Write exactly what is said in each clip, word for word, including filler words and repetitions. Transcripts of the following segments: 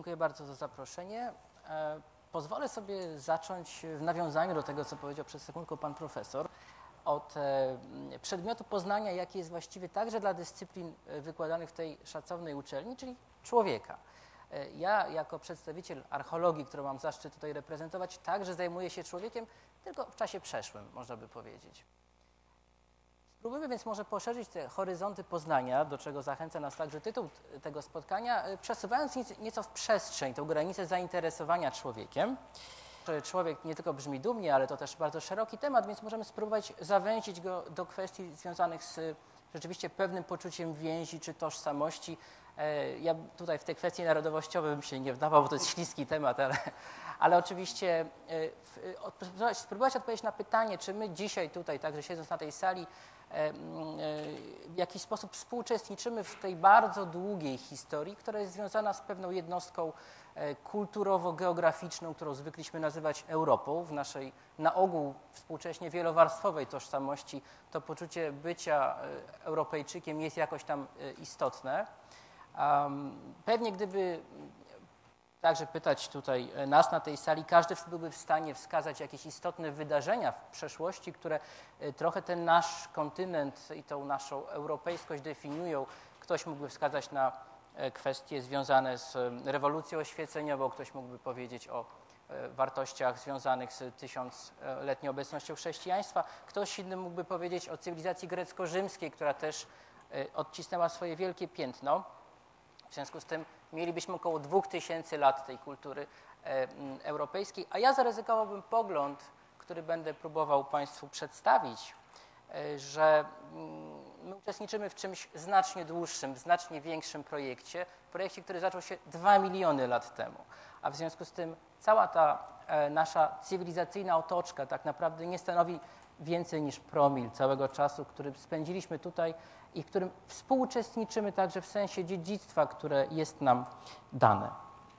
Dziękuję bardzo za zaproszenie. Pozwolę sobie zacząć w nawiązaniu do tego, co powiedział przed sekundką pan profesor, od przedmiotu poznania, jaki jest właściwy także dla dyscyplin wykładanych w tej szacownej uczelni, czyli człowieka. Ja jako przedstawiciel archeologii, którą mam zaszczyt tutaj reprezentować, także zajmuję się człowiekiem, tylko w czasie przeszłym, można by powiedzieć. Spróbujmy więc może poszerzyć te horyzonty poznania, do czego zachęca nas także tytuł tego spotkania, przesuwając nieco w przestrzeń tę granicę zainteresowania człowiekiem. Człowiek nie tylko brzmi dumnie, ale to też bardzo szeroki temat, więc możemy spróbować zawęzić go do kwestii związanych z rzeczywiście pewnym poczuciem więzi czy tożsamości. Ja tutaj w te kwestie narodowościowe bym się nie wdawał, bo to jest śliski temat, ale, ale oczywiście spróbować odpowiedzieć na pytanie, czy my dzisiaj tutaj, także siedząc na tej sali, w jakiś sposób współuczestniczymy w tej bardzo długiej historii, która jest związana z pewną jednostką kulturowo-geograficzną, którą zwykliśmy nazywać Europą. W naszej na ogół współcześnie wielowarstwowej tożsamości to poczucie bycia Europejczykiem jest jakoś tam istotne. Pewnie gdyby także pytać tutaj nas na tej sali, każdy byłby w stanie wskazać jakieś istotne wydarzenia w przeszłości, które trochę ten nasz kontynent i tą naszą europejskość definiują. Ktoś mógłby wskazać na kwestie związane z rewolucją oświeceniową, ktoś mógłby powiedzieć o wartościach związanych z tysiącletnią obecnością chrześcijaństwa, ktoś inny mógłby powiedzieć o cywilizacji grecko-rzymskiej, która też odcisnęła swoje wielkie piętno. W związku z tym mielibyśmy około dwóch tysięcy lat tej kultury europejskiej, a ja zaryzykowałbym pogląd, który będę próbował Państwu przedstawić, że my uczestniczymy w czymś znacznie dłuższym, znacznie większym projekcie, projekcie, który zaczął się dwa miliony lat temu, a w związku z tym cała ta nasza cywilizacyjna otoczka tak naprawdę nie stanowi więcej niż promil całego czasu, który spędziliśmy tutaj i w którym współuczestniczymy także w sensie dziedzictwa, które jest nam dane.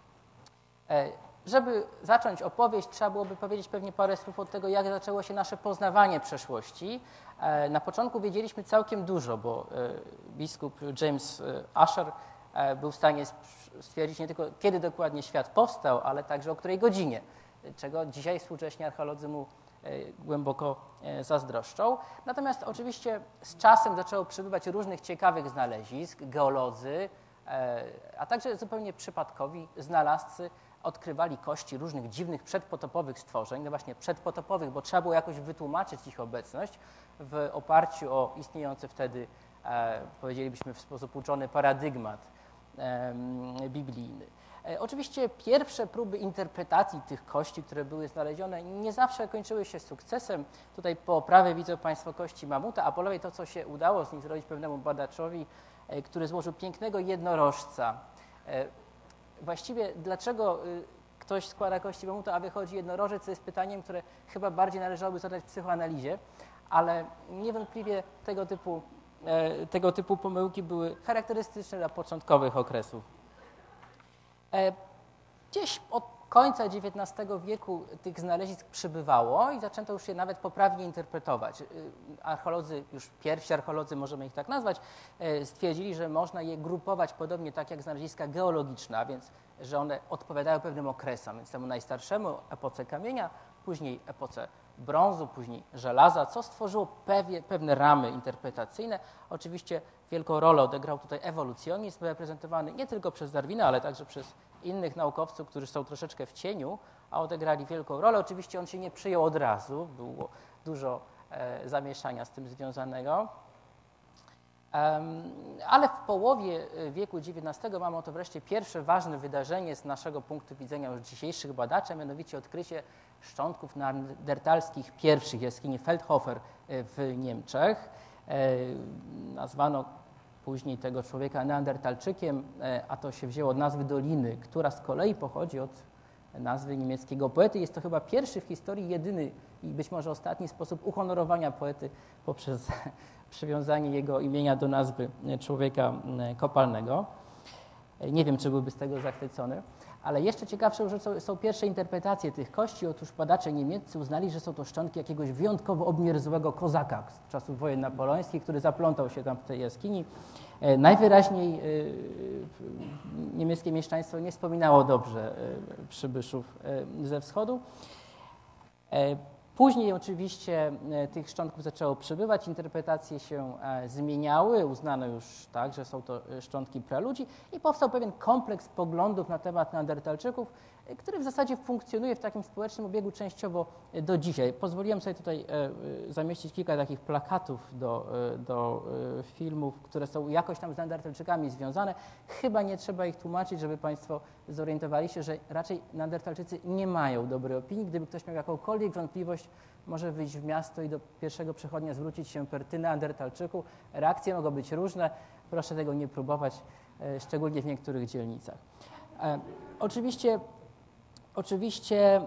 Żeby zacząć opowieść, trzeba byłoby powiedzieć pewnie parę słów od tego, jak zaczęło się nasze poznawanie przeszłości. Na początku wiedzieliśmy całkiem dużo, bo biskup James Ussher był w stanie stwierdzić nie tylko, kiedy dokładnie świat powstał, ale także o której godzinie, czego dzisiaj współcześni archeolodzy mu głęboko zazdroszczą. Natomiast oczywiście z czasem zaczęło przybywać różnych ciekawych znalezisk, geolodzy, a także zupełnie przypadkowi znalazcy odkrywali kości różnych dziwnych przedpotopowych stworzeń, no właśnie przedpotopowych, bo trzeba było jakoś wytłumaczyć ich obecność w oparciu o istniejący wtedy, powiedzielibyśmy w sposób uczony, paradygmat biblijny. Oczywiście pierwsze próby interpretacji tych kości, które były znalezione, nie zawsze kończyły się sukcesem. Tutaj po prawej widzą Państwo kości mamuta, a po lewej to, co się udało z nich zrobić pewnemu badaczowi, który złożył pięknego jednorożca. Właściwie dlaczego ktoś składa kości mamuta, a wychodzi jednorożec, to jest pytaniem, które chyba bardziej należałoby zadać w psychoanalizie, ale niewątpliwie tego typu, tego typu pomyłki były charakterystyczne dla początkowych okresów. Gdzieś od końca dziewiętnastego wieku tych znalezisk przybywało i zaczęto już je nawet poprawnie interpretować. Archeolodzy, już pierwsi archeolodzy, możemy ich tak nazwać, stwierdzili, że można je grupować podobnie tak jak znaleziska geologiczne, a więc że one odpowiadają pewnym okresom, więc temu najstarszemu, epoce kamienia, później epoce brązu, później żelaza, co stworzyło pewie, pewne ramy interpretacyjne. Oczywiście wielką rolę odegrał tutaj ewolucjonizm, reprezentowany nie tylko przez Darwina, ale także przez innych naukowców, którzy są troszeczkę w cieniu, a odegrali wielką rolę. Oczywiście on się nie przyjął od razu, było dużo e, zamieszania z tym związanego. Um, ale w połowie wieku dziewiętnastego mamy oto wreszcie pierwsze ważne wydarzenie z naszego punktu widzenia już dzisiejszych badaczy, mianowicie odkrycie szczątków neandertalskich pierwszych jaskini Feldhofer w Niemczech. E, nazwano później tego człowieka Neandertalczykiem, a to się wzięło od nazwy doliny, która z kolei pochodzi od nazwy niemieckiego poety. Jest to chyba pierwszy w historii, jedyny i być może ostatni sposób uhonorowania poety poprzez przywiązanie jego imienia do nazwy człowieka kopalnego. Nie wiem, czy byłby z tego zachwycony. Ale jeszcze ciekawsze, że są pierwsze interpretacje tych kości. Otóż badacze niemieccy uznali, że są to szczątki jakiegoś wyjątkowo obmierzłego kozaka z czasów wojen napoleońskich, który zaplątał się tam w tej jaskini. Najwyraźniej niemieckie mieszczaństwo nie wspominało dobrze przybyszów ze wschodu. Później oczywiście tych szczątków zaczęło przybywać, interpretacje się zmieniały, uznano już tak, że są to szczątki praludzi i powstał pewien kompleks poglądów na temat neandertalczyków, który w zasadzie funkcjonuje w takim społecznym obiegu częściowo do dzisiaj. Pozwoliłem sobie tutaj zamieścić kilka takich plakatów do, do filmów, które są jakoś tam z neandertalczykami związane. Chyba nie trzeba ich tłumaczyć, żeby Państwo zorientowali się, że raczej neandertalczycy nie mają dobrej opinii. Gdyby ktoś miał jakąkolwiek wątpliwość, może wyjść w miasto i do pierwszego przechodnia zwrócić się per ty neandertalczyku. Reakcje mogą być różne. Proszę tego nie próbować, szczególnie w niektórych dzielnicach. Oczywiście Oczywiście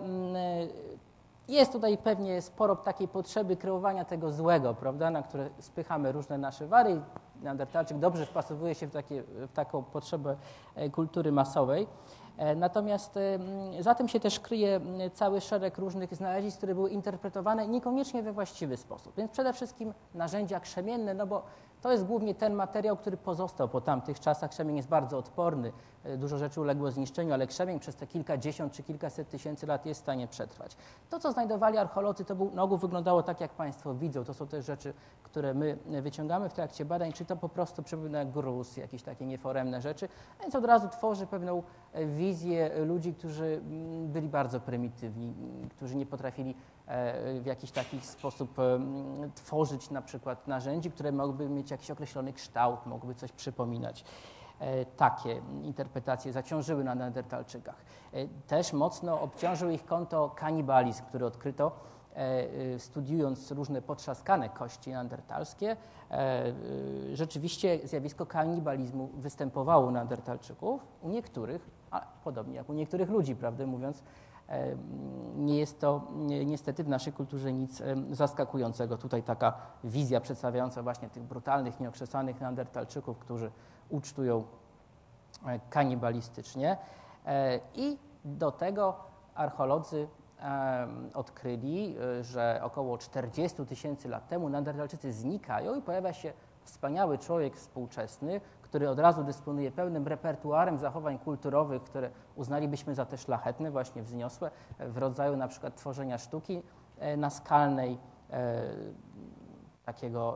jest tutaj pewnie sporo takiej potrzeby kreowania tego złego, prawda, na które spychamy różne nasze wary. Neandertalczyk dobrze wpasowuje się w, takie, w taką potrzebę kultury masowej. Natomiast za tym się też kryje cały szereg różnych znalezisk, które były interpretowane niekoniecznie we właściwy sposób. Więc przede wszystkim narzędzia krzemienne, no bo to jest głównie ten materiał, który pozostał po tamtych czasach. Krzemień jest bardzo odporny, dużo rzeczy uległo zniszczeniu, ale krzemień przez te kilkadziesiąt czy kilkaset tysięcy lat jest w stanie przetrwać. To, co znajdowali archeolodzy, to był, na ogół wyglądało tak, jak Państwo widzą. To są też rzeczy, które my wyciągamy w trakcie badań, czy to po prostu przypomina gruz, jakieś takie nieforemne rzeczy, więc od razu tworzy pewną wizję ludzi, którzy byli bardzo prymitywni, którzy nie potrafili w jakiś taki sposób tworzyć na przykład narzędzi, które mogłyby mieć jakiś określony kształt, mogłyby coś przypominać. Takie interpretacje zaciążyły na neandertalczykach. Też mocno obciążył ich konto kanibalizm, który odkryto studiując różne potrzaskane kości neandertalskie. Rzeczywiście zjawisko kanibalizmu występowało u neandertalczyków, u niektórych, a podobnie jak u niektórych ludzi, prawdę mówiąc. Nie jest to niestety w naszej kulturze nic zaskakującego. Tutaj taka wizja przedstawiająca właśnie tych brutalnych, nieokrzesanych neandertalczyków, którzy ucztują kanibalistycznie. I do tego archeolodzy odkryli, że około czterdzieści tysięcy lat temu neandertalczycy znikają i pojawia się wspaniały człowiek współczesny, który od razu dysponuje pełnym repertuarem zachowań kulturowych, które uznalibyśmy za te szlachetne, właśnie wzniosłe, w rodzaju na przykład tworzenia sztuki naskalnej, takiego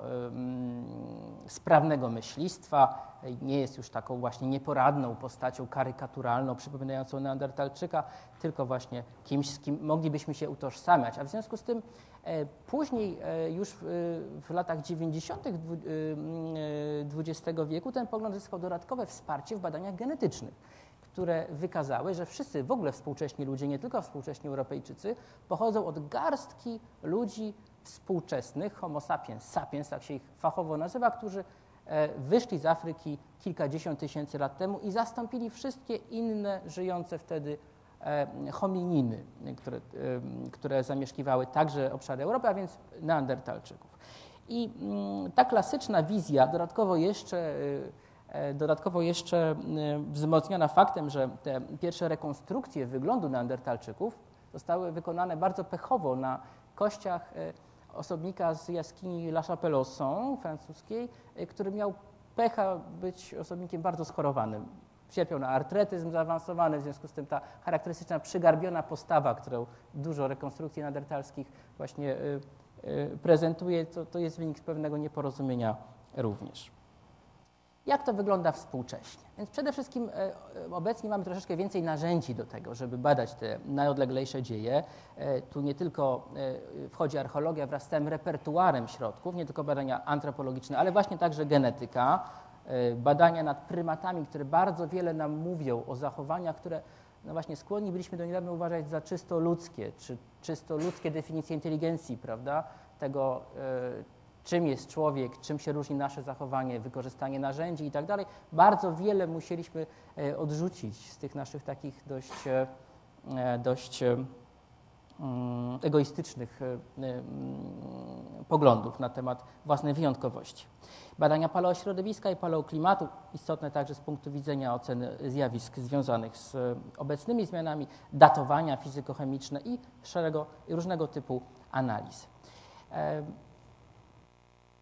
sprawnego myślistwa, nie jest już taką właśnie nieporadną postacią karykaturalną, przypominającą neandertalczyka, tylko właśnie kimś, z kim moglibyśmy się utożsamiać. A w związku z tym później, już w, w latach dziewięćdziesiątych dwudziestego wieku, ten pogląd zyskał dodatkowe wsparcie w badaniach genetycznych, które wykazały, że wszyscy w ogóle współcześni ludzie, nie tylko współcześni Europejczycy, pochodzą od garstki ludzi współczesnych, homo sapiens sapiens, tak się ich fachowo nazywa, którzy wyszli z Afryki kilkadziesiąt tysięcy lat temu i zastąpili wszystkie inne żyjące wtedy homininy, które, które zamieszkiwały także obszary Europy, a więc neandertalczyków. I ta klasyczna wizja, dodatkowo jeszcze, dodatkowo jeszcze wzmocniona faktem, że te pierwsze rekonstrukcje wyglądu neandertalczyków zostały wykonane bardzo pechowo na kościach osobnika z jaskini La Chapelle-aux-Saints francuskiej, który miał pecha być osobnikiem bardzo schorowanym. Cierpiał na artretyzm zaawansowany, w związku z tym ta charakterystyczna przygarbiona postawa, którą dużo rekonstrukcji neandertalskich właśnie y, y, prezentuje, to, to jest wynik pewnego nieporozumienia również. Jak to wygląda współcześnie? Więc przede wszystkim y, obecnie mamy troszeczkę więcej narzędzi do tego, żeby badać te najodleglejsze dzieje. Y, tu nie tylko y, wchodzi archeologia wraz z tym repertuarem środków, nie tylko badania antropologiczne, ale właśnie także genetyka, badania nad prymatami, które bardzo wiele nam mówią o zachowaniach, które no właśnie skłonni byliśmy do niedawna uważać za czysto ludzkie, czy czysto ludzkie definicje inteligencji, prawda? Tego, czym jest człowiek, czym się różni nasze zachowanie, wykorzystanie narzędzi i tak dalej. Bardzo wiele musieliśmy odrzucić z tych naszych takich dość, dość egoistycznych poglądów na temat własnej wyjątkowości. Badania paleośrodowiska i paleoklimatu, istotne także z punktu widzenia oceny zjawisk związanych z obecnymi zmianami, datowania fizykochemiczne i szeregu różnego typu analiz.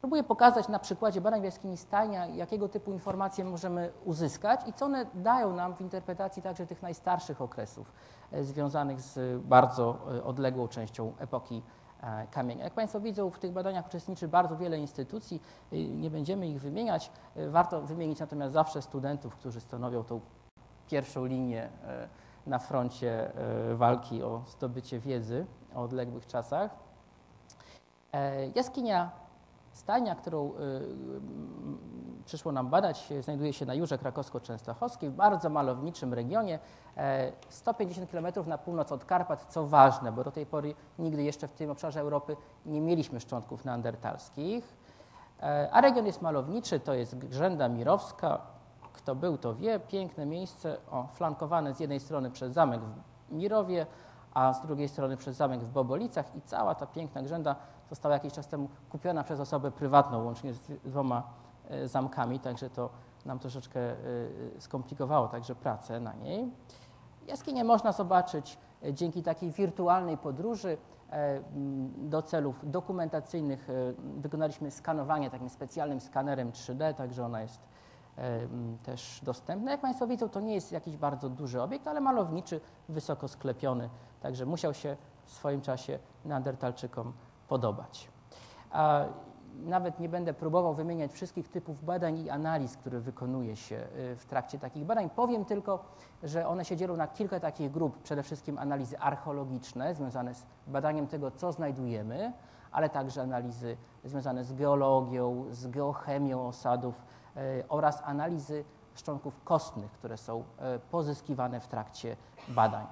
Próbuję pokazać na przykładzie badań w jaskini Stajnia, jakiego typu informacje możemy uzyskać i co one dają nam w interpretacji także tych najstarszych okresów e, związanych z bardzo e, odległą częścią epoki e, kamienia. Jak Państwo widzą, w tych badaniach uczestniczy bardzo wiele instytucji, e, nie będziemy ich wymieniać. E, warto wymienić natomiast zawsze studentów, którzy stanowią tą pierwszą linię e, na froncie e, walki o zdobycie wiedzy o odległych czasach. E, jaskinia Stajnia, którą y, y, przyszło nam badać, znajduje się na Jurze Krakowsko-Częstochowskiej, w bardzo malowniczym regionie, e, sto pięćdziesiąt kilometrów na północ od Karpat, co ważne, bo do tej pory nigdy jeszcze w tym obszarze Europy nie mieliśmy szczątków neandertalskich. E, a region jest malowniczy, to jest Grzęda Mirowska, kto był, to wie, piękne miejsce, o, flankowane z jednej strony przez zamek w Mirowie, a z drugiej strony przez zamek w Bobolicach i cała ta piękna Grzęda została jakiś czas temu kupiona przez osobę prywatną, łącznie z dwoma e, zamkami, także to nam troszeczkę e, skomplikowało także pracę na niej. Jaskinię można zobaczyć e, dzięki takiej wirtualnej podróży. E, do celów dokumentacyjnych e, wykonaliśmy skanowanie takim specjalnym skanerem trzy D, także ona jest e, też dostępna. Jak Państwo widzą, to nie jest jakiś bardzo duży obiekt, ale malowniczy, wysoko sklepiony, także musiał się w swoim czasie neandertalczykom podobać. A nawet nie będę próbował wymieniać wszystkich typów badań i analiz, które wykonuje się w trakcie takich badań. Powiem tylko, że one się dzielą na kilka takich grup. Przede wszystkim analizy archeologiczne związane z badaniem tego, co znajdujemy, ale także analizy związane z geologią, z geochemią osadów oraz analizy szczątków kostnych, które są pozyskiwane w trakcie badań.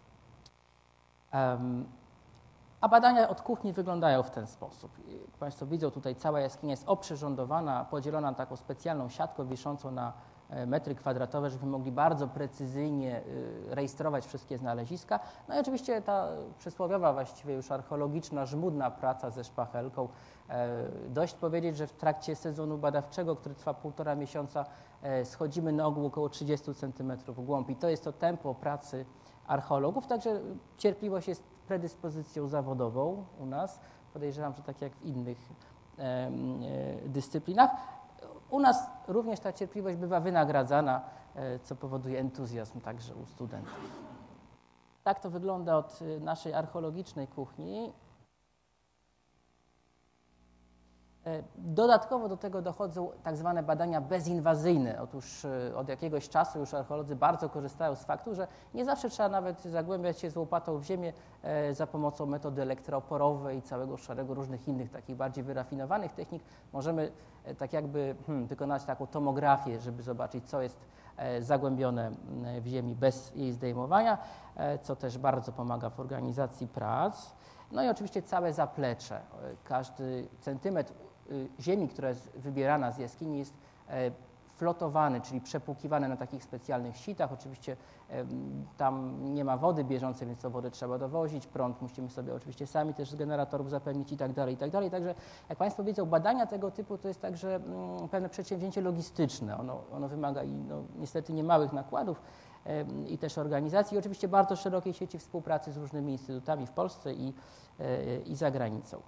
Um, A badania od kuchni wyglądają w ten sposób. Jak Państwo widzą, tutaj cała jaskinia jest oprzyrządowana, podzielona na taką specjalną siatką wiszącą na metry kwadratowe, żebyśmy mogli bardzo precyzyjnie rejestrować wszystkie znaleziska. No i oczywiście ta przysłowiowa, właściwie już archeologiczna, żmudna praca ze szpachelką. Dość powiedzieć, że w trakcie sezonu badawczego, który trwa półtora miesiąca, schodzimy na ogół około trzydzieści centymetrów w głąb i to jest to tempo pracy archeologów, także cierpliwość jest predyspozycją zawodową u nas. Podejrzewam, że tak jak w innych e, e, dyscyplinach. U nas również ta cierpliwość bywa wynagradzana, e, co powoduje entuzjazm także u studentów. Tak to wygląda od naszej archeologicznej kuchni. Dodatkowo do tego dochodzą tak zwane badania bezinwazyjne. Otóż od jakiegoś czasu już archeolodzy bardzo korzystają z faktu, że nie zawsze trzeba nawet zagłębiać się z łopatą w ziemię za pomocą metody elektrooporowej i całego szeregu różnych innych, takich bardziej wyrafinowanych technik. Możemy tak jakby hmm, wykonać taką tomografię, żeby zobaczyć, co jest zagłębione w ziemi bez jej zdejmowania, co też bardzo pomaga w organizacji prac. No i oczywiście całe zaplecze. Każdy centymetr ziemi, która jest wybierana z jaskini, jest flotowany, czyli przepłukiwany na takich specjalnych sitach. Oczywiście tam nie ma wody bieżącej, więc to wodę trzeba dowozić, prąd musimy sobie oczywiście sami też z generatorów zapewnić i tak dalej, i tak dalej. Także jak Państwo widzą, badania tego typu to jest także pewne przedsięwzięcie logistyczne. Ono, ono wymaga i no, niestety niemałych nakładów i też organizacji i oczywiście bardzo szerokiej sieci współpracy z różnymi instytutami w Polsce i, i za granicą.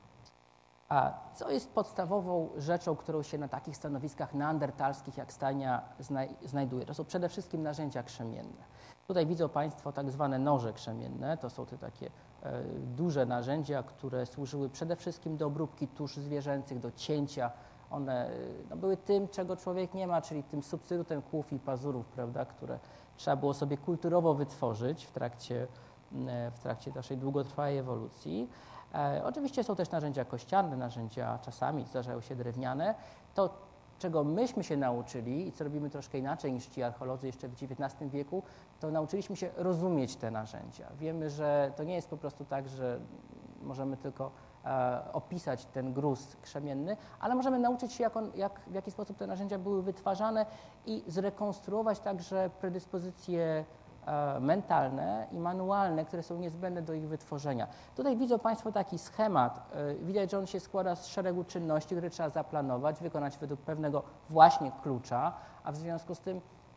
A co jest podstawową rzeczą, którą się na takich stanowiskach neandertalskich jak Stajnia znajduje? To są przede wszystkim narzędzia krzemienne. Tutaj widzą Państwo tak zwane noże krzemienne. To są te takie e, duże narzędzia, które służyły przede wszystkim do obróbki tusz zwierzęcych, do cięcia. One no, były tym, czego człowiek nie ma, czyli tym substytutem kłów i pazurów, prawda, które trzeba było sobie kulturowo wytworzyć w trakcie, w trakcie naszej długotrwałej ewolucji. E, oczywiście są też narzędzia kościane, narzędzia czasami zdarzają się drewniane. To, czego myśmy się nauczyli i co robimy troszkę inaczej niż ci archeolodzy jeszcze w dziewiętnastym wieku, to nauczyliśmy się rozumieć te narzędzia. Wiemy, że to nie jest po prostu tak, że możemy tylko e, opisać ten gruz krzemienny, ale możemy nauczyć się, jak on, jak, w jaki sposób te narzędzia były wytwarzane i zrekonstruować także predyspozycje e, mentalne i manualne, które są niezbędne do ich wytworzenia. Tutaj widzą Państwo taki schemat. E, widać, że on się składa z szeregu czynności, które trzeba zaplanować, wykonać według pewnego właśnie klucza, a w związku z tym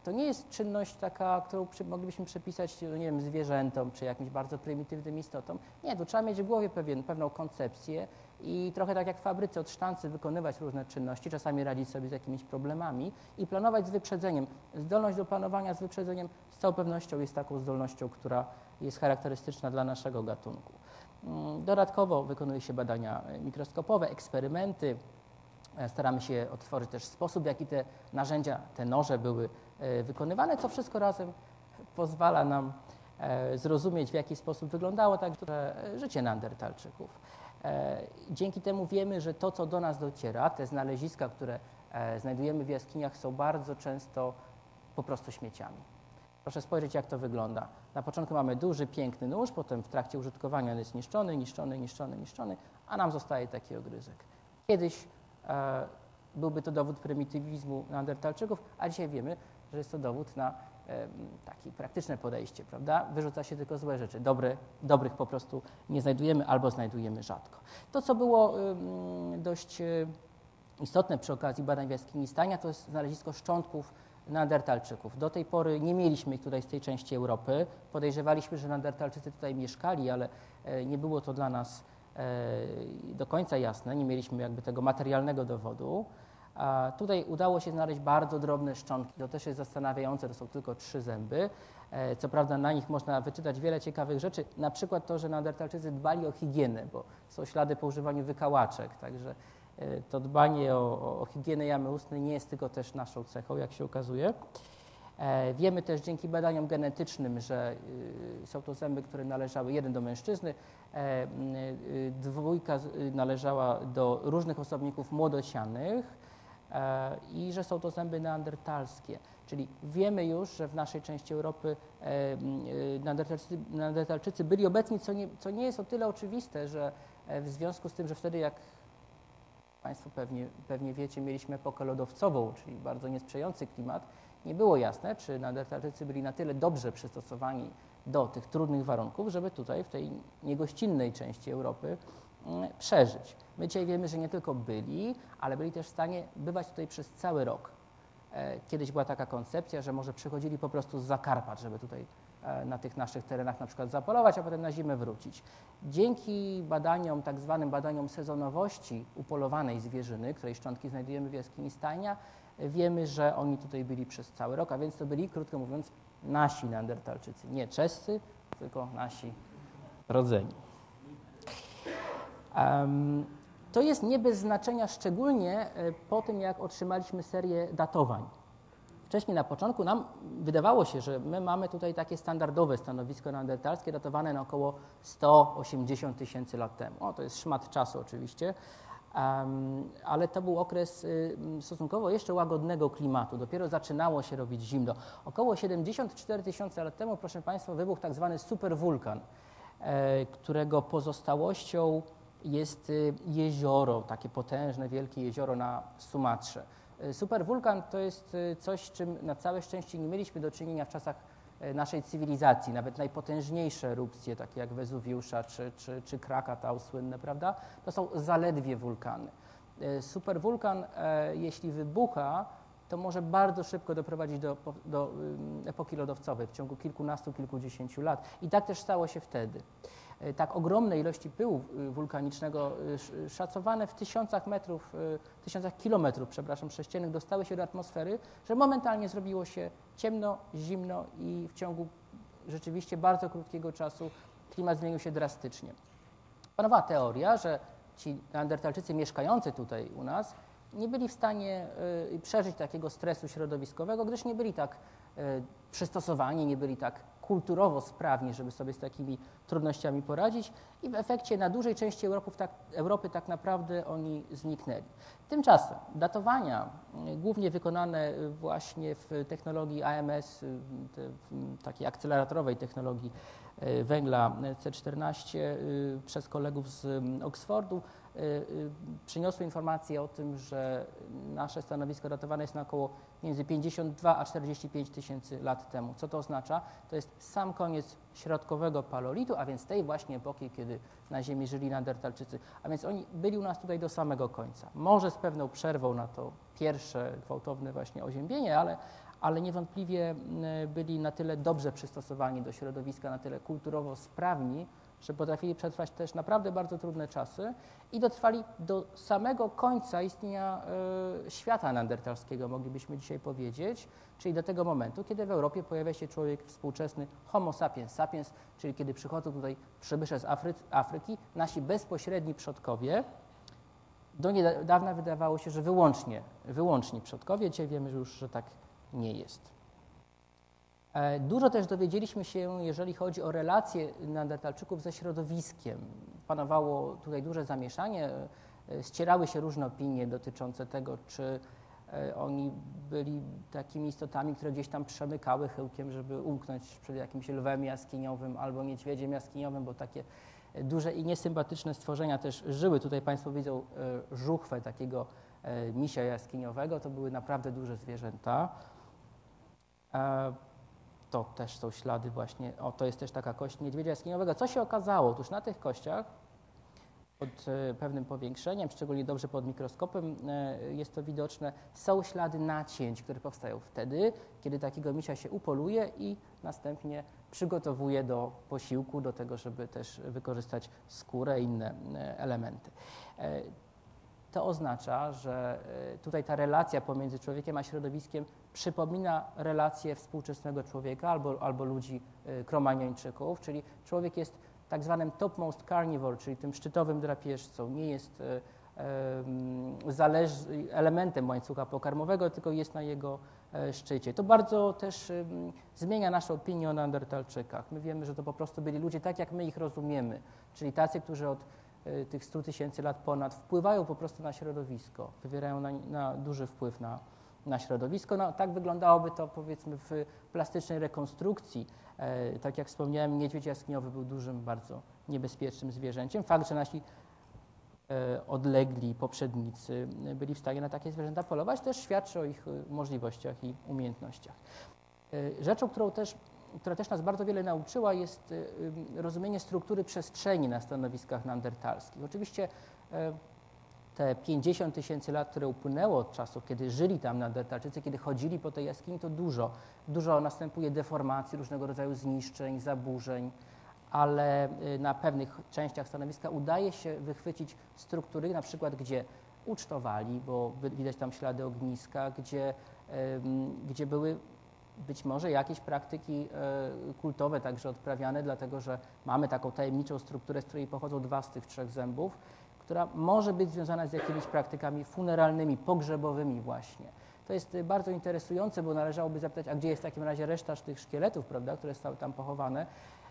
to nie jest czynność taka, którą przy, moglibyśmy przypisać, nie wiem, zwierzętom czy jakimś bardzo prymitywnym istotom. Nie, tu trzeba mieć w głowie pewien, pewną koncepcję i trochę tak jak w fabryce od sztancy wykonywać różne czynności, czasami radzić sobie z jakimiś problemami i planować z wyprzedzeniem. Zdolność do planowania z wyprzedzeniem z całą pewnością jest taką zdolnością, która jest charakterystyczna dla naszego gatunku. Dodatkowo wykonuje się badania mikroskopowe, eksperymenty. Staramy się odtworzyć też sposób, w jaki te narzędzia, te noże były wykonywane, co wszystko razem pozwala nam zrozumieć, w jaki sposób wyglądało także życie neandertalczyków. Dzięki temu wiemy, że to, co do nas dociera, te znaleziska, które znajdujemy w jaskiniach, są bardzo często po prostu śmieciami. Proszę spojrzeć, jak to wygląda. Na początku mamy duży, piękny nóż, potem w trakcie użytkowania on jest niszczony, niszczony, niszczony, niszczony, a nam zostaje taki ogryzek. Kiedyś e, byłby to dowód prymitywizmu neandertalczyków, a dzisiaj wiemy, że jest to dowód na e, takie praktyczne podejście, prawda? Wyrzuca się tylko złe rzeczy. Dobre, dobrych po prostu nie znajdujemy albo znajdujemy rzadko. To, co było e, dość e, istotne przy okazji badań w jaskini Stania, to jest znalezisko szczątków neandertalczyków. Do tej pory nie mieliśmy ich tutaj z tej części Europy. Podejrzewaliśmy, że neandertalczycy tutaj mieszkali, ale nie było to dla nas do końca jasne. Nie mieliśmy jakby tego materialnego dowodu. A tutaj udało się znaleźć bardzo drobne szczątki. To też jest zastanawiające, to są tylko trzy zęby. Co prawda na nich można wyczytać wiele ciekawych rzeczy, na przykład to, że neandertalczycy dbali o higienę, bo są ślady po używaniu wykałaczek, także to dbanie o, o higienę jamy ustnej nie jest tylko też naszą cechą, jak się okazuje. E, wiemy też dzięki badaniom genetycznym, że y, są to zęby, które należały, jeden do mężczyzny, e, y, dwójka należała do różnych osobników młodocianych e, i że są to zęby neandertalskie. Czyli wiemy już, że w naszej części Europy e, y, neandertalczycy, neandertalczycy byli obecni, co nie, co nie jest o tyle oczywiste, że e, w związku z tym, że wtedy jak Państwo pewnie, pewnie wiecie, mieliśmy epokę lodowcową, czyli bardzo niesprzyjający klimat. Nie było jasne, czy neandertalczycy byli na tyle dobrze przystosowani do tych trudnych warunków, żeby tutaj w tej niegościnnej części Europy mm, przeżyć. My dzisiaj wiemy, że nie tylko byli, ale byli też w stanie bywać tutaj przez cały rok. E, kiedyś była taka koncepcja, że może przychodzili po prostu z Zakarpat, żeby tutaj e, na tych naszych terenach na przykład zapolować, a potem na zimę wrócić. Dzięki badaniom, tak zwanym badaniom sezonowości upolowanej zwierzyny, której szczątki znajdujemy w jaskini Stajnia, wiemy, że oni tutaj byli przez cały rok, a więc to byli, krótko mówiąc, nasi neandertalczycy. Nie czescy, tylko nasi rodzeni. Um, to jest nie bez znaczenia, szczególnie po tym, jak otrzymaliśmy serię datowań. Wcześniej na początku nam wydawało się, że my mamy tutaj takie standardowe stanowisko neandertalskie datowane na około sto osiemdziesiąt tysięcy lat temu. O, to jest szmat czasu oczywiście, um, ale to był okres y, stosunkowo jeszcze łagodnego klimatu. Dopiero zaczynało się robić zimno. Około siedemdziesiąt cztery tysiące lat temu, proszę Państwa, wybuchł tak zwany superwulkan, e, którego pozostałością jest y, jezioro, takie potężne, wielkie jezioro na Sumatrze. Superwulkan to jest coś, z czym na całe szczęście nie mieliśmy do czynienia w czasach naszej cywilizacji. Nawet najpotężniejsze erupcje, takie jak Wezuwiusza czy, czy, czy Krakatau słynne, prawda, to są zaledwie wulkany. Superwulkan, jeśli wybucha, to może bardzo szybko doprowadzić do, do epoki lodowcowej w ciągu kilkunastu, kilkudziesięciu lat. I tak też stało się wtedy. Tak ogromne ilości pyłu wulkanicznego, szacowane w tysiącach metrów, tysiącach kilometrów, przepraszam, sześciennych, dostały się do atmosfery, że momentalnie zrobiło się ciemno, zimno i w ciągu rzeczywiście bardzo krótkiego czasu klimat zmienił się drastycznie. Panowała teoria, że ci neandertalczycy mieszkający tutaj u nas nie byli w stanie y, przeżyć takiego stresu środowiskowego, gdyż nie byli tak y, przystosowani, nie byli tak kulturowo sprawni, żeby sobie z takimi trudnościami poradzić i w efekcie na dużej części Europy tak, Europy tak naprawdę oni zniknęli. Tymczasem datowania, y, głównie wykonane właśnie w technologii A M S, y, te, w takiej akceleratorowej technologii y, węgla C czternaście y, przez kolegów z Oxfordu, przyniosły informację o tym, że nasze stanowisko datowane jest na około między pięćdziesiąt dwa a czterdzieści pięć tysięcy lat temu. Co to oznacza? To jest sam koniec środkowego paleolitu, a więc tej właśnie epoki, kiedy na Ziemi żyli neandertalczycy. A więc oni byli u nas tutaj do samego końca. Może z pewną przerwą na to pierwsze gwałtowne właśnie oziębienie, ale, ale niewątpliwie byli na tyle dobrze przystosowani do środowiska, na tyle kulturowo sprawni, że potrafili przetrwać też naprawdę bardzo trudne czasy i dotrwali do samego końca istnienia y, świata neandertalskiego, moglibyśmy dzisiaj powiedzieć, czyli do tego momentu, kiedy w Europie pojawia się człowiek współczesny Homo sapiens sapiens, czyli kiedy przychodzą tutaj przybysze z Afry Afryki, nasi bezpośredni przodkowie. Do niedawna wydawało się, że wyłącznie, wyłącznie przodkowie, dzisiaj wiemy że już, że tak nie jest. Dużo też dowiedzieliśmy się, jeżeli chodzi o relacje neandertalczyków ze środowiskiem. Panowało tutaj duże zamieszanie, ścierały się różne opinie dotyczące tego, czy oni byli takimi istotami, które gdzieś tam przemykały chyłkiem, żeby umknąć przed jakimś lwem jaskiniowym albo niedźwiedziem jaskiniowym, bo takie duże i niesympatyczne stworzenia też żyły. Tutaj Państwo widzą żuchwę takiego misia jaskiniowego, to były naprawdę duże zwierzęta. To też są ślady właśnie, o to jest też taka kość niedźwiedzia jaskiniowego. Co się okazało? Otóż na tych kościach pod pewnym powiększeniem, szczególnie dobrze pod mikroskopem jest to widoczne, są ślady nacięć, które powstają wtedy, kiedy takiego misia się upoluje i następnie przygotowuje do posiłku, do tego, żeby też wykorzystać skórę i inne elementy. To oznacza, że tutaj ta relacja pomiędzy człowiekiem a środowiskiem przypomina relację współczesnego człowieka albo, albo ludzi Kromaniończyków, czyli człowiek jest tak zwanym topmost carnivore, czyli tym szczytowym drapieżcą, nie jest zależ, elementem łańcucha pokarmowego, tylko jest na jego szczycie. To bardzo też zmienia naszą opinię o neandertalczykach. My wiemy, że to po prostu byli ludzie tak, jak my ich rozumiemy, czyli tacy, którzy od tych stu tysięcy lat ponad wpływają po prostu na środowisko, wywierają na, na duży wpływ na, na środowisko. No, tak wyglądałoby to powiedzmy w plastycznej rekonstrukcji. E, tak jak wspomniałem, niedźwiedź jaskiniowy był dużym, bardzo niebezpiecznym zwierzęciem. Fakt, że nasi e, odlegli poprzednicy byli w stanie na takie zwierzęta polować, też świadczy o ich możliwościach i umiejętnościach. E, rzeczą, którą też która też nas bardzo wiele nauczyła, jest rozumienie struktury przestrzeni na stanowiskach neandertalskich. Oczywiście te pięćdziesiąt tysięcy lat, które upłynęło od czasu, kiedy żyli tam neandertalczycy, kiedy chodzili po tej jaskini, to dużo. Dużo następuje deformacji, różnego rodzaju zniszczeń, zaburzeń, ale na pewnych częściach stanowiska udaje się wychwycić struktury, na przykład gdzie ucztowali, bo widać tam ślady ogniska, gdzie, gdzie były być może jakieś praktyki kultowe także odprawiane, dlatego że mamy taką tajemniczą strukturę, z której pochodzą dwa z tych trzech zębów, która może być związana z jakimiś praktykami funeralnymi, pogrzebowymi właśnie. To jest bardzo interesujące, bo należałoby zapytać, a gdzie jest w takim razie reszta tych szkieletów, prawda, które zostały tam pochowane.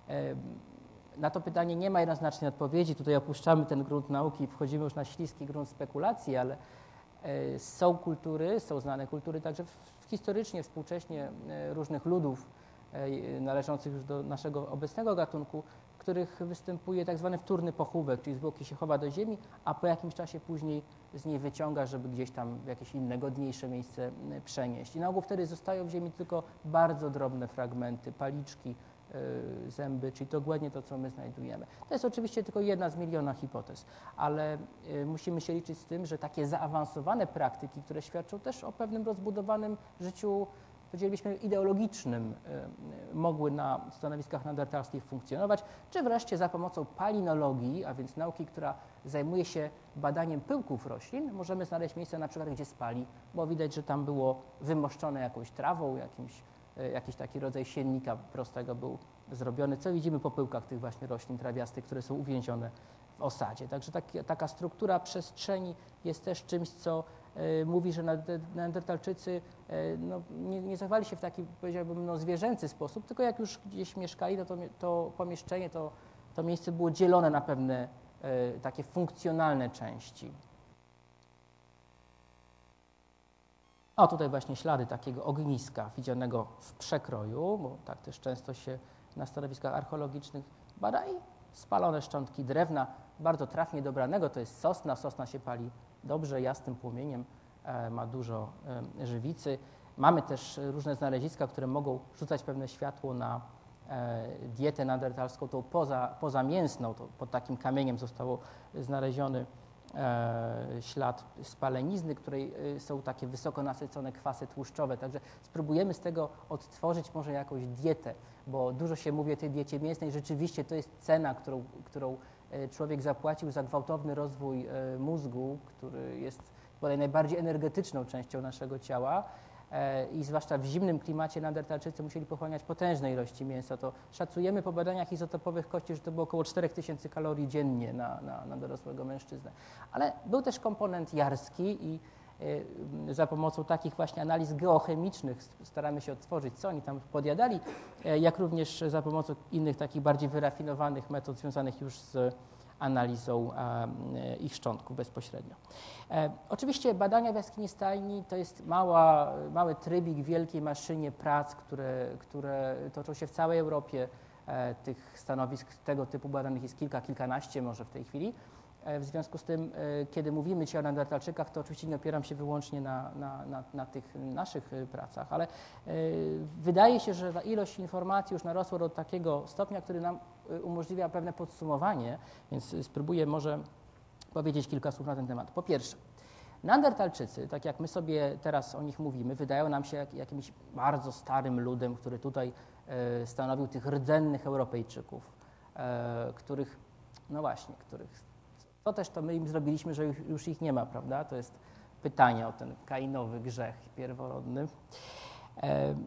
Na to pytanie nie ma jednoznacznej odpowiedzi. Tutaj opuszczamy ten grunt nauki i wchodzimy już na śliski grunt spekulacji, ale są kultury, są znane kultury także historycznie, współcześnie różnych ludów należących już do naszego obecnego gatunku, w których występuje tak zwany wtórny pochówek, czyli zwłoki się chowa do ziemi, a po jakimś czasie później z niej wyciąga, żeby gdzieś tam w jakieś inne, godniejsze miejsce przenieść. I na ogół wtedy zostają w ziemi tylko bardzo drobne fragmenty, paliczki, zęby, czyli dokładnie to, co my znajdujemy. To jest oczywiście tylko jedna z miliona hipotez, ale musimy się liczyć z tym, że takie zaawansowane praktyki, które świadczą też o pewnym rozbudowanym życiu, powiedzielibyśmy, ideologicznym, mogły na stanowiskach neandertalskich funkcjonować, czy wreszcie za pomocą palinologii, a więc nauki, która zajmuje się badaniem pyłków roślin, możemy znaleźć miejsce na przykład, gdzie spali, bo widać, że tam było wymoszczone jakąś trawą, jakimś jakiś taki rodzaj siennika prostego był zrobiony, co widzimy po pyłkach tych właśnie roślin trawiastych, które są uwięzione w osadzie. Także taki, taka struktura przestrzeni jest też czymś, co y, mówi, że neandertalczycy y, no, nie, nie zachowali się w taki, powiedziałbym, no, zwierzęcy sposób, tylko jak już gdzieś mieszkali, no to, to pomieszczenie, to, to miejsce było dzielone na pewne y, takie funkcjonalne części. A tutaj właśnie ślady takiego ogniska widzianego w przekroju, bo tak też często się na stanowiskach archeologicznych bada, i spalone szczątki drewna, bardzo trafnie dobranego, to jest sosna. Sosna się pali dobrze, jasnym płomieniem, e, ma dużo e, żywicy. Mamy też różne znaleziska, które mogą rzucać pewne światło na e, dietę neandertalską, tą poza, pozamięsną. To pod takim kamieniem zostało znaleziony e, ślad spalenizny, której e, są takie wysoko nasycone kwasy tłuszczowe. Także spróbujemy z tego odtworzyć może jakąś dietę, bo dużo się mówi o tej diecie mięsnej. Rzeczywiście to jest cena, którą, którą człowiek zapłacił za gwałtowny rozwój e, mózgu, który jest bodaj najbardziej energetyczną częścią naszego ciała. I zwłaszcza w zimnym klimacie Neandertalczycy musieli pochłaniać potężne ilości mięsa. To szacujemy po badaniach izotopowych kości, że to było około cztery tysiące kalorii dziennie na, na, na dorosłego mężczyznę. Ale był też komponent jarski i y, za pomocą takich właśnie analiz geochemicznych staramy się odtworzyć, co oni tam podjadali, y, jak również za pomocą innych takich bardziej wyrafinowanych metod związanych już z analizą e, ich szczątków bezpośrednio. E, oczywiście badania w jaskini stajni to jest mała, mały trybik w wielkiej maszynie prac, które, które toczą się w całej Europie. E, tych stanowisk tego typu badanych jest kilka, kilkanaście może w tej chwili. E, w związku z tym, e, kiedy mówimy dzisiaj o Neandertalczykach, to oczywiście nie opieram się wyłącznie na, na, na, na tych naszych pracach, ale e, wydaje się, że ta ilość informacji już narosła do takiego stopnia, który nam umożliwia pewne podsumowanie, więc spróbuję może powiedzieć kilka słów na ten temat. Po pierwsze, Neandertalczycy, tak jak my sobie teraz o nich mówimy, wydają nam się jak, jakimś bardzo starym ludem, który tutaj e, stanowił tych rdzennych Europejczyków, e, których, no właśnie, których, to też to my im zrobiliśmy, że już, już ich nie ma, prawda? To jest pytanie o ten kainowy grzech pierworodny. E,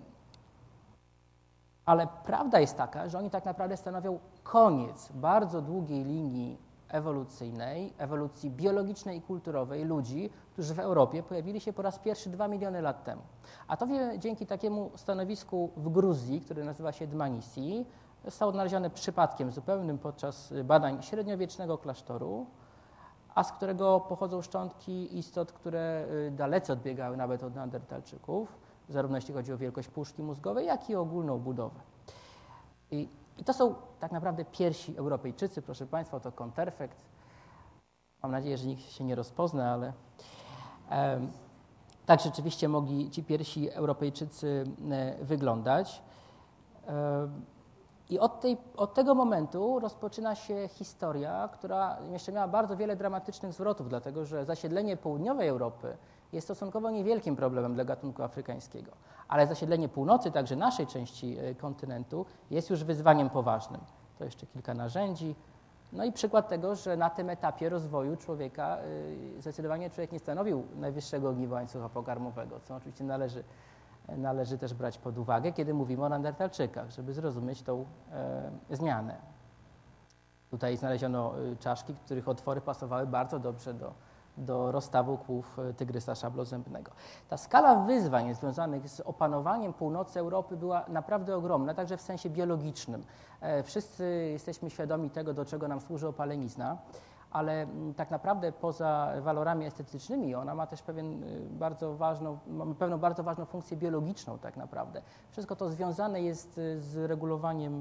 Ale prawda jest taka, że oni tak naprawdę stanowią koniec bardzo długiej linii ewolucyjnej, ewolucji biologicznej i kulturowej ludzi, którzy w Europie pojawili się po raz pierwszy dwa miliony lat temu. A to dzięki takiemu stanowisku w Gruzji, które nazywa się Dmanisi, zostało odnalezione przypadkiem zupełnym podczas badań średniowiecznego klasztoru, a z którego pochodzą szczątki istot, które dalece odbiegały nawet od Neandertalczyków, zarówno jeśli chodzi o wielkość puszki mózgowej, jak i o ogólną budowę. I, i to są tak naprawdę pierwsi Europejczycy, proszę Państwa, to konterfekt. Mam nadzieję, że nikt się nie rozpozna, ale e, tak rzeczywiście mogli ci pierwsi Europejczycy e, wyglądać. E, I od, tej, od tego momentu rozpoczyna się historia, która jeszcze miała bardzo wiele dramatycznych zwrotów, dlatego że zasiedlenie południowej Europy jest stosunkowo niewielkim problemem dla gatunku afrykańskiego, ale zasiedlenie północy, także naszej części kontynentu, jest już wyzwaniem poważnym. To jeszcze kilka narzędzi. No i przykład tego, że na tym etapie rozwoju człowieka zdecydowanie człowiek nie stanowił najwyższego ogniwa łańcucha pokarmowego, co oczywiście należy, należy też brać pod uwagę, kiedy mówimy o Neandertalczykach, żeby zrozumieć tą e, zmianę. Tutaj znaleziono czaszki, których otwory pasowały bardzo dobrze do do rozstawu kłów tygrysa szablozębnego. Ta skala wyzwań związanych z opanowaniem północy Europy była naprawdę ogromna, także w sensie biologicznym. Wszyscy jesteśmy świadomi tego, do czego nam służy opalenizna, ale tak naprawdę poza walorami estetycznymi ona ma też pewien bardzo ważną, ma pewną bardzo ważną funkcję biologiczną tak naprawdę. Wszystko to związane jest z regulowaniem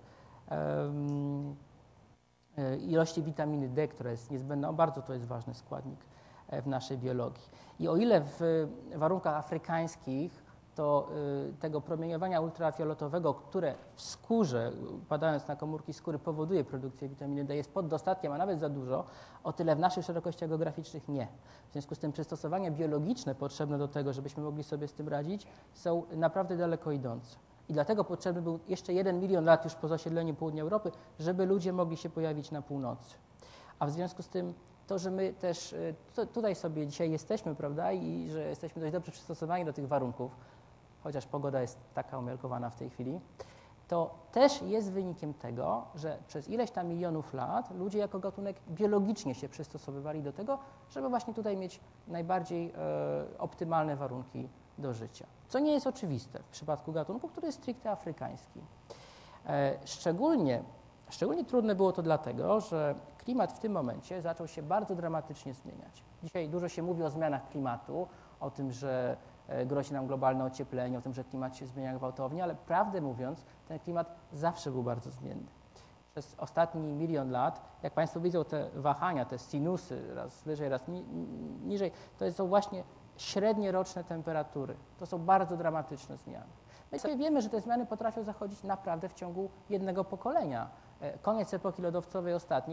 ilości witaminy D, która jest niezbędna, bardzo to jest ważny składnik w naszej biologii. I o ile w warunkach afrykańskich to tego promieniowania ultrafioletowego, które w skórze, padając na komórki skóry, powoduje produkcję witaminy D, jest pod dostatkiem, a nawet za dużo, o tyle w naszych szerokościach geograficznych nie. W związku z tym przystosowania biologiczne potrzebne do tego, żebyśmy mogli sobie z tym radzić, są naprawdę daleko idące. I dlatego potrzebny był jeszcze jeden milion lat już po zasiedleniu południa Europy, żeby ludzie mogli się pojawić na północy. A w związku z tym to, że my też to, tutaj sobie dzisiaj jesteśmy, prawda, i że jesteśmy dość dobrze przystosowani do tych warunków, chociaż pogoda jest taka umiarkowana w tej chwili, to też jest wynikiem tego, że przez ileś tam milionów lat ludzie jako gatunek biologicznie się przystosowywali do tego, żeby właśnie tutaj mieć najbardziej e, optymalne warunki do życia. Co nie jest oczywiste w przypadku gatunku, który jest stricte afrykański. E, szczególnie, szczególnie trudne było to dlatego, że klimat w tym momencie zaczął się bardzo dramatycznie zmieniać. Dzisiaj dużo się mówi o zmianach klimatu, o tym, że grozi nam globalne ocieplenie, o tym, że klimat się zmienia gwałtownie, ale prawdę mówiąc, ten klimat zawsze był bardzo zmienny. Przez ostatni milion lat, jak Państwo widzą te wahania, te sinusy, raz wyżej, raz ni niżej, to są właśnie średnie roczne temperatury. To są bardzo dramatyczne zmiany. My sobie wiemy, że te zmiany potrafią zachodzić naprawdę w ciągu jednego pokolenia. Koniec epoki lodowcowej ostatniej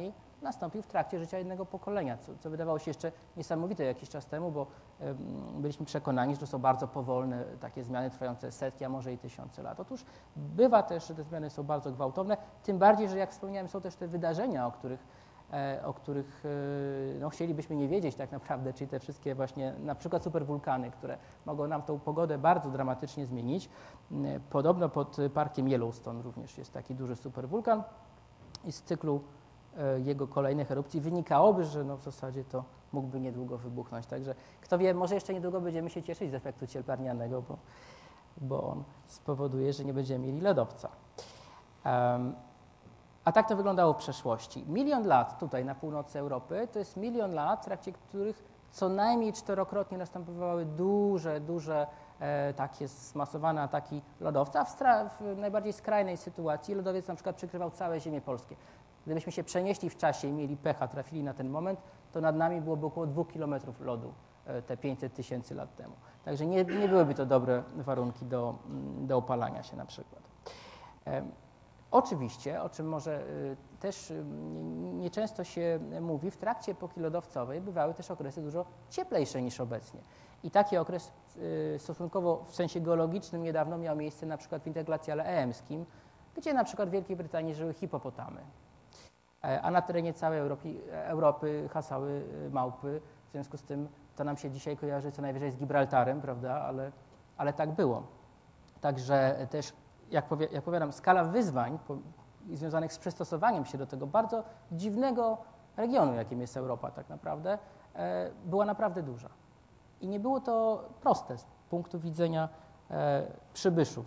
nastąpił w trakcie życia jednego pokolenia, co, co wydawało się jeszcze niesamowite jakiś czas temu, bo um, byliśmy przekonani, że to są bardzo powolne takie zmiany trwające setki, a może i tysiące lat. Otóż bywa też, że te zmiany są bardzo gwałtowne, tym bardziej, że jak wspomniałem, są też te wydarzenia, o których, e, o których e, no, chcielibyśmy nie wiedzieć tak naprawdę, czyli te wszystkie właśnie na przykład superwulkany, które mogą nam tą pogodę bardzo dramatycznie zmienić. Podobno pod parkiem Yellowstone również jest taki duży superwulkan i z cyklu jego kolejnych erupcji wynikałoby, że no w zasadzie to mógłby niedługo wybuchnąć. Także kto wie, może jeszcze niedługo będziemy się cieszyć z efektu cieplarnianego, bo, bo on spowoduje, że nie będziemy mieli lodowca. Um, a tak to wyglądało w przeszłości. Milion lat tutaj na północy Europy to jest milion lat, w trakcie których co najmniej czterokrotnie następowały duże, duże e, takie zmasowane ataki lodowca, a w, w najbardziej skrajnej sytuacji lodowiec na przykład przykrywał całe ziemie polskie. Gdybyśmy się przenieśli w czasie i mieli pecha, trafili na ten moment, to nad nami byłoby około dwóch kilometrów lodu e, te pięćset tysięcy lat temu. Także nie, nie byłyby to dobre warunki do, do opalania się na przykład. E, Oczywiście, o czym może y, też y, nieczęsto się mówi, w trakcie epoki lodowcowej bywały też okresy dużo cieplejsze niż obecnie. I taki okres y, stosunkowo w sensie geologicznym niedawno miał miejsce na przykład w interglaciale eemskim, gdzie na przykład w Wielkiej Brytanii żyły hipopotamy, e, a na terenie całej Europy, Europy hasały małpy. W związku z tym to nam się dzisiaj kojarzy co najwyżej z Gibraltarem, prawda, ale, ale tak było. Także też Jak, powie, jak powiadam, skala wyzwań po, związanych z przystosowaniem się do tego bardzo dziwnego regionu, jakim jest Europa tak naprawdę, e, była naprawdę duża. I nie było to proste z punktu widzenia e, przybyszów.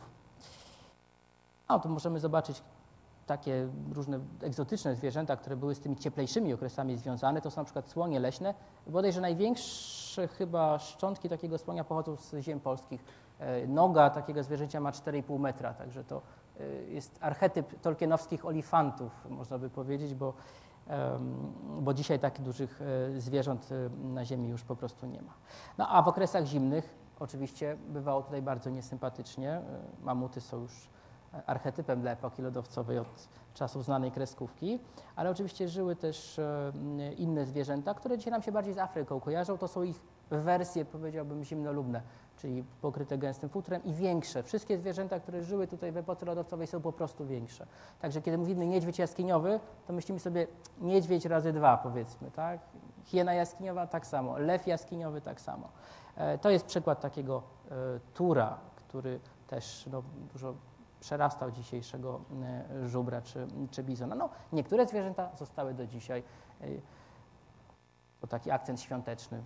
A tu możemy zobaczyć takie różne egzotyczne zwierzęta, które były z tymi cieplejszymi okresami związane. To są na przykład słonie leśne. Bodajże największe chyba szczątki takiego słonia pochodzą z ziem polskich. Noga takiego zwierzęcia ma cztery i pół metra, także to jest archetyp tolkienowskich olifantów, można by powiedzieć, bo, bo dzisiaj takich dużych zwierząt na ziemi już po prostu nie ma. No a w okresach zimnych oczywiście bywało tutaj bardzo niesympatycznie. Mamuty są już archetypem dla epoki lodowcowej od czasów znanej kreskówki, ale oczywiście żyły też inne zwierzęta, które dzisiaj nam się bardziej z Afryką kojarzą. To są ich wersje, powiedziałbym, zimnolubne, czyli pokryte gęstym futrem i większe. Wszystkie zwierzęta, które żyły tutaj w epoce lodowcowej, są po prostu większe. Także kiedy mówimy niedźwiedź jaskiniowy, to myślimy sobie niedźwiedź razy dwa, powiedzmy, tak? Hiena jaskiniowa tak samo, lew jaskiniowy tak samo. To jest przykład takiego tura, który też no, dużo przerastał dzisiejszego żubra czy, czy bizona. No, niektóre zwierzęta zostały do dzisiaj. To taki akcent świąteczny.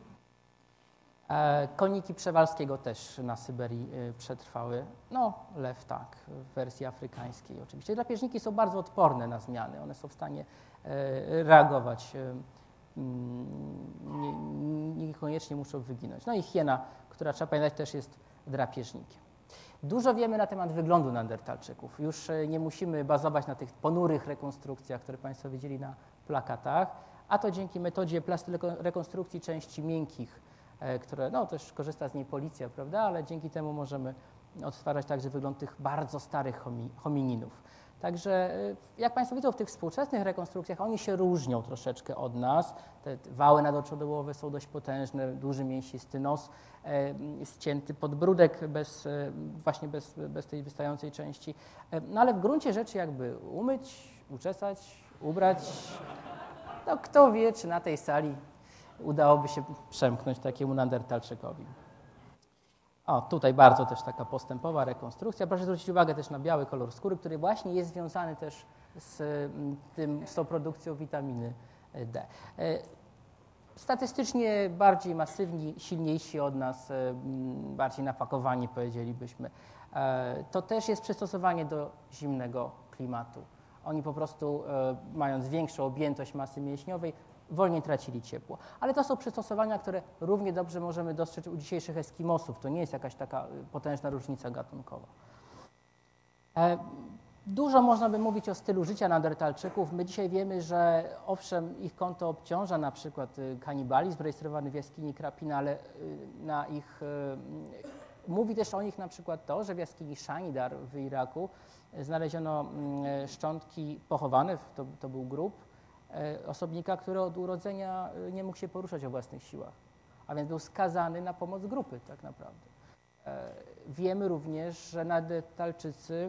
Koniki Przewalskiego też na Syberii przetrwały. No, lew tak, w wersji afrykańskiej oczywiście. Drapieżniki są bardzo odporne na zmiany. One są w stanie reagować. Niekoniecznie muszą wyginąć. No i hiena, która trzeba pamiętać też jest drapieżnikiem. Dużo wiemy na temat wyglądu neandertalczyków. Już nie musimy bazować na tych ponurych rekonstrukcjach, które Państwo widzieli na plakatach, a to dzięki metodzie plastyrekonstrukcji części miękkich, które no, też korzysta z niej policja, prawda, ale dzięki temu możemy odtwarzać także wygląd tych bardzo starych homininów. Także jak Państwo widzą w tych współczesnych rekonstrukcjach, oni się różnią troszeczkę od nas. Te wały nadoczodołowe są dość potężne, duży mięsisty nos, e, ścięty podbródek bez, e, właśnie bez, bez tej wystającej części. E, no ale w gruncie rzeczy jakby umyć, uczesać, ubrać, no kto wie, czy na tej sali udałoby się przemknąć takiemu neandertalczykowi. O, tutaj bardzo też taka postępowa rekonstrukcja. Proszę zwrócić uwagę też na biały kolor skóry, który właśnie jest związany też z, tym, z tą produkcją witaminy D. Statystycznie bardziej masywni, silniejsi od nas, bardziej napakowani, powiedzielibyśmy. To też jest przystosowanie do zimnego klimatu. Oni po prostu, mając większą objętość masy mięśniowej, wolniej tracili ciepło. Ale to są przystosowania, które równie dobrze możemy dostrzec u dzisiejszych Eskimosów. To nie jest jakaś taka potężna różnica gatunkowa. Dużo można by mówić o stylu życia neandertalczyków. My dzisiaj wiemy, że owszem, ich konto obciąża na przykład kanibalizm rejestrowany w jaskini Krapina, ale na ich, mówi też o nich na przykład to, że w jaskini Shanidar w Iraku znaleziono szczątki pochowane, to, to był grób, osobnika, który od urodzenia nie mógł się poruszać o własnych siłach, a więc był skazany na pomoc grupy tak naprawdę. Wiemy również, że neandertalczycy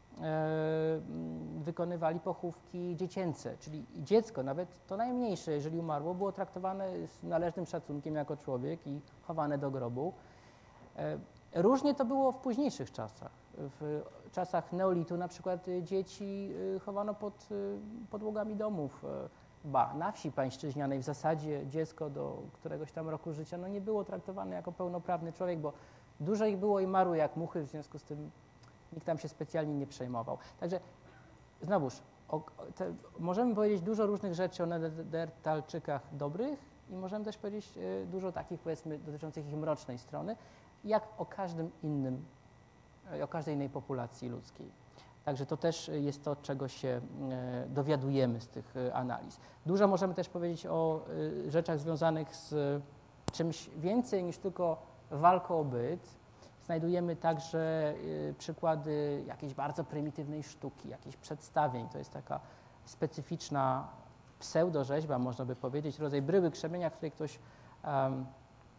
wykonywali pochówki dziecięce, czyli dziecko, nawet to najmniejsze, jeżeli umarło, było traktowane z należnym szacunkiem jako człowiek i chowane do grobu. Różnie to było w późniejszych czasach. W czasach neolitu na przykład dzieci chowano pod podłogami domów. Ba, na wsi pańszczyźnianej w zasadzie dziecko do któregoś tam roku życia no nie było traktowane jako pełnoprawny człowiek, bo dużo ich było i marły jak muchy, w związku z tym nikt tam się specjalnie nie przejmował. Także znowuż, o, te, możemy powiedzieć dużo różnych rzeczy o neandertalczykach dobrych i możemy też powiedzieć y, dużo takich, powiedzmy, dotyczących ich mrocznej strony, jak o każdym innym, y, o każdej innej populacji ludzkiej. Także to też jest to, czego się y, dowiadujemy z tych y, analiz. Dużo możemy też powiedzieć o y, rzeczach związanych z y, czymś więcej niż tylko walką o byt. Znajdujemy także y, przykłady jakiejś bardzo prymitywnej sztuki, jakichś przedstawień. To jest taka specyficzna pseudorzeźba, można by powiedzieć, rodzaj bryły krzemienia, w której ktoś um,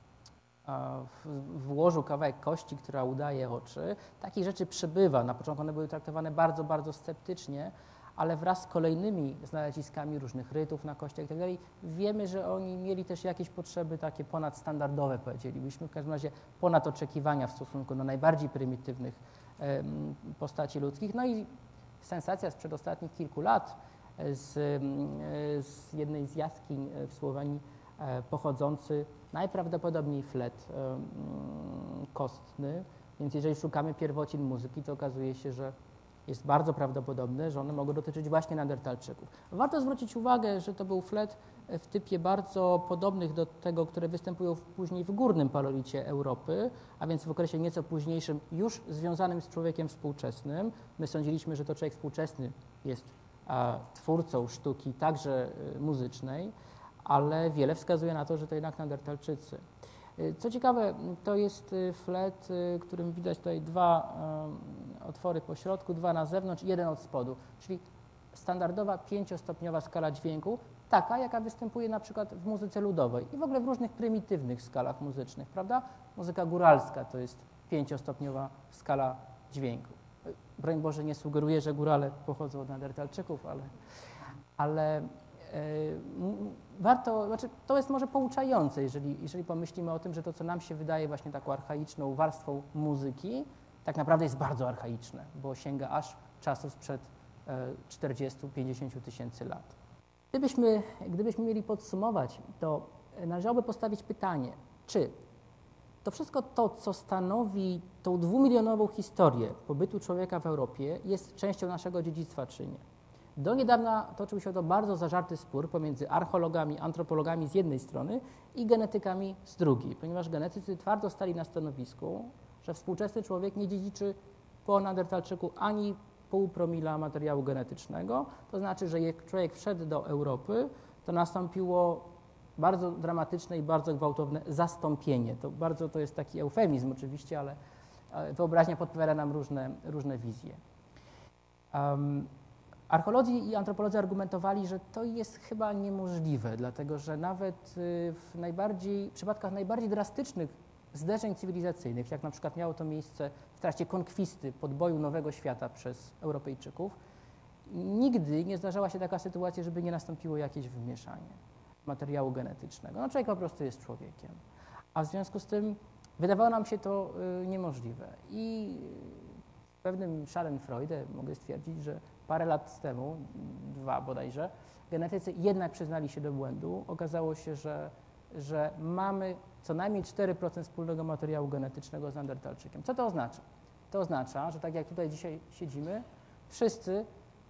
w, włożył kawałek kości, która udaje oczy. Takich rzeczy przybywa. Na początku one były traktowane bardzo, bardzo sceptycznie, ale wraz z kolejnymi znaleziskami różnych rytów na kościach i tak dalej, wiemy, że oni mieli też jakieś potrzeby takie ponadstandardowe, powiedzielibyśmy, w każdym razie ponad oczekiwania w stosunku do najbardziej prymitywnych um, postaci ludzkich. No i sensacja sprzed ostatnich kilku lat z, z jednej z jaskiń w Słowenii e, pochodzący najprawdopodobniej flet um, kostny, więc jeżeli szukamy pierwocin muzyki, to okazuje się, że jest bardzo prawdopodobne, że one mogą dotyczyć właśnie neandertalczyków. Warto zwrócić uwagę, że to był flet w typie bardzo podobnych do tego, które występują później w górnym palolicie Europy, a więc w okresie nieco późniejszym, już związanym z człowiekiem współczesnym. My sądziliśmy, że to człowiek współczesny jest a, twórcą sztuki, także y, muzycznej, ale wiele wskazuje na to, że to jednak neandertalczycy. Co ciekawe, to jest flet, którym widać tutaj dwa um, otwory po środku, dwa na zewnątrz, jeden od spodu, czyli standardowa pięciostopniowa skala dźwięku, taka jaka występuje na przykład w muzyce ludowej i w ogóle w różnych prymitywnych skalach muzycznych, prawda? Muzyka góralska to jest pięciostopniowa skala dźwięku. Broń Boże, nie sugeruję, że górale pochodzą od neandertalczyków, ale, ale warto, znaczy to jest może pouczające, jeżeli, jeżeli pomyślimy o tym, że to, co nam się wydaje właśnie taką archaiczną warstwą muzyki, tak naprawdę jest bardzo archaiczne, bo sięga aż czasów sprzed czterdziestu do pięćdziesięciu tysięcy lat. Gdybyśmy, gdybyśmy mieli podsumować, to należałoby postawić pytanie, czy to wszystko to, co stanowi tą dwumilionową historię pobytu człowieka w Europie, jest częścią naszego dziedzictwa, czy nie. Do niedawna toczył się to bardzo zażarty spór pomiędzy archeologami, antropologami z jednej strony i genetykami z drugiej, ponieważ genetycy twardo stali na stanowisku, że współczesny człowiek nie dziedziczy po neandertalczyku ani pół promila materiału genetycznego. To znaczy, że jak człowiek wszedł do Europy, to nastąpiło bardzo dramatyczne i bardzo gwałtowne zastąpienie. To bardzo to jest taki eufemizm oczywiście, ale wyobraźnia podpowiada nam różne, różne wizje. Um, Archeolodzy i antropolodzy argumentowali, że to jest chyba niemożliwe, dlatego że nawet w najbardziej, w przypadkach najbardziej drastycznych zderzeń cywilizacyjnych, jak na przykład miało to miejsce w trakcie konkwisty, podboju Nowego Świata przez Europejczyków, nigdy nie zdarzała się taka sytuacja, żeby nie nastąpiło jakieś wmieszanie materiału genetycznego. No człowiek po prostu jest człowiekiem, a w związku z tym wydawało nam się to y, niemożliwe. I z pewnym schadenfreude mogę stwierdzić, że parę lat temu, dwa bodajże, genetycy jednak przyznali się do błędu. Okazało się, że, że mamy co najmniej cztery procent wspólnego materiału genetycznego z neandertalczykiem. Co to oznacza? To oznacza, że tak jak tutaj dzisiaj siedzimy, wszyscy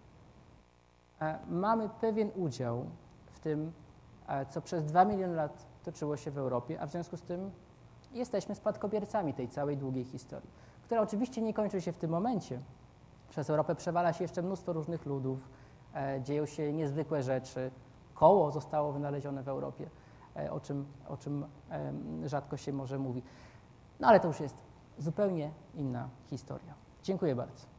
e, mamy pewien udział w tym, e, co przez dwa miliony lat toczyło się w Europie, a w związku z tym jesteśmy spadkobiercami tej całej długiej historii, która oczywiście nie kończy się w tym momencie. Przez Europę przewala się jeszcze mnóstwo różnych ludów, e, dzieją się niezwykłe rzeczy. Koło zostało wynalezione w Europie, e, o czym, o czym e, rzadko się może mówi. No ale to już jest zupełnie inna historia. Dziękuję bardzo.